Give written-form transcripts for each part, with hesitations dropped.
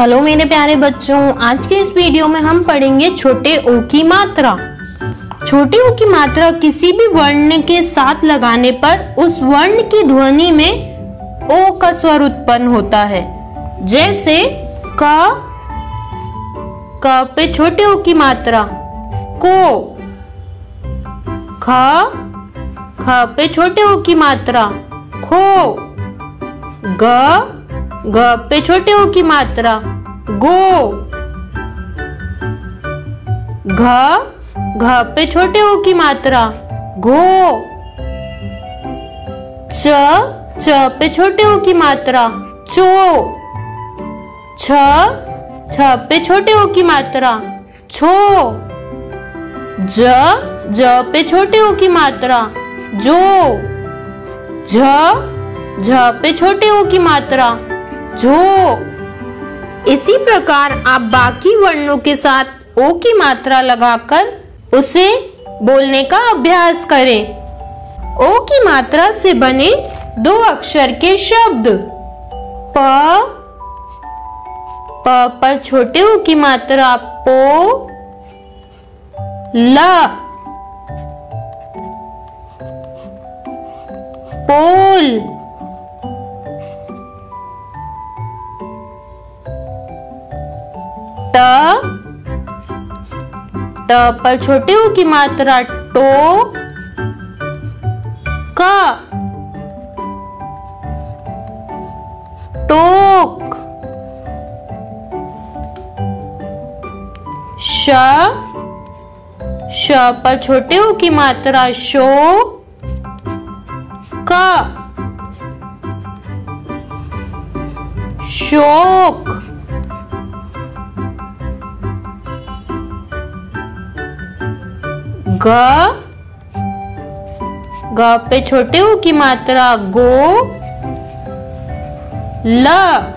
Hello मेरे प्यारे बच्चों, आज के इस वीडियो में हम पढ़ेंगे छोटे ओ की मात्रा। छोटे ओ की मात्रा किसी भी वर्ण के साथ लगाने पर उस वर्ण की ध्वनि में ओ का स्वर उत्पन्न होता है। जैसे क पे छोटे ओ की मात्रा को, ख पे छोटे ओ की मात्रा खो, ग पे छोटे ओ की मात्रा गो, घ पे छोटे ओ की मात्रा घो, च पे छोटे ओ की मात्रा चो, छ पे छोटे ओ की मात्रा छो, ज पे छोटे ओ की मात्रा जो, झ पे छोटे ओ की मात्रा झो। इसी प्रकार आप बाकी वर्णों के साथ ओ की मात्रा लगाकर उसे बोलने का अभ्यास करें। ओ की मात्रा से बने दो अक्षर के शब्द प पर छोटे ओ की मात्रा पो, ल पोल, ट पर छोटे ओ की मात्रा टो, का टोक, श पर छोटे ओ की मात्रा शो, का शोक, ग पे छोटे ओ की मात्रा गो, ल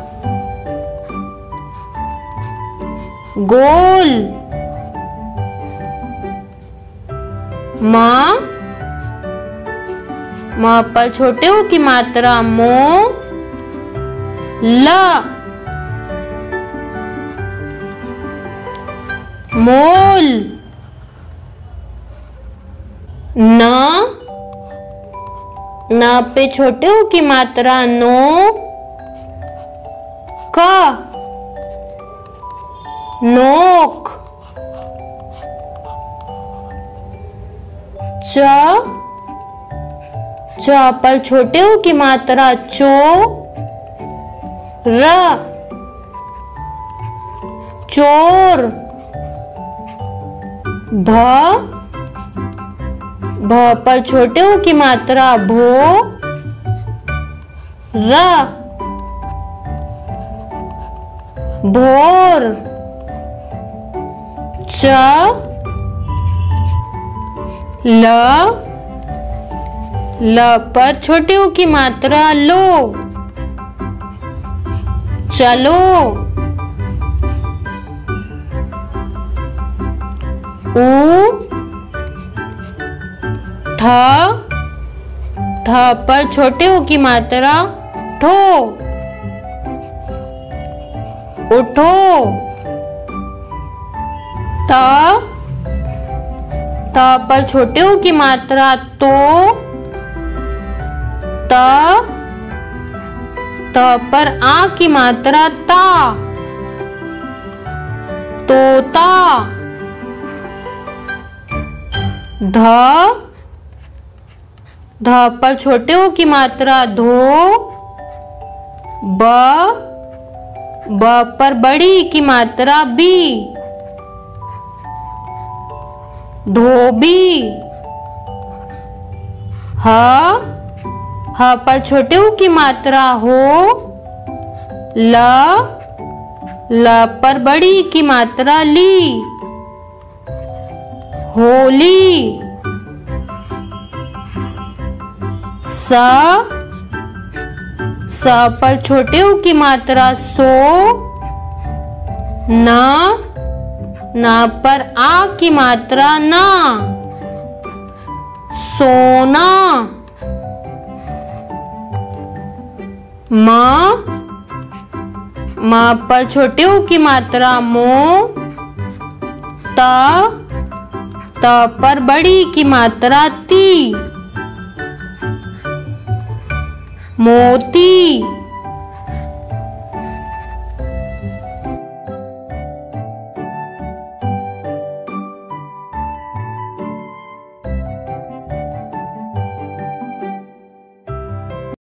गोल, म पर छोटे ओ की मात्रा मो, ल मोल, न पे छोटे ओ की मात्रा नो, का नोक, च पर छोटे ओ की मात्रा चो, र चोर, भ पर छोटे ओ की मात्रा भो, र भोर, च ल पर छोटे ओ की मात्रा लो, चलो, ठ पर छोटे ओ की मात्रा ठो, उठो, त पर छोटे ओ की मात्रा तो, त पर आ की मात्रा ता, तोता, ध पर छोटे ओ की मात्रा धो, ब पर बड़ी की मात्रा बी, धोबी, ह पर छोटे ओ की मात्रा हो, ल पर बड़ी की मात्रा ली, होली, स पर छोटे ओ की मात्रा सो, ना पर आ की मात्रा ना, सोना, म पर छोटे ऊ की मात्रा मो। त पर बड़ी की मात्रा ती, मोती।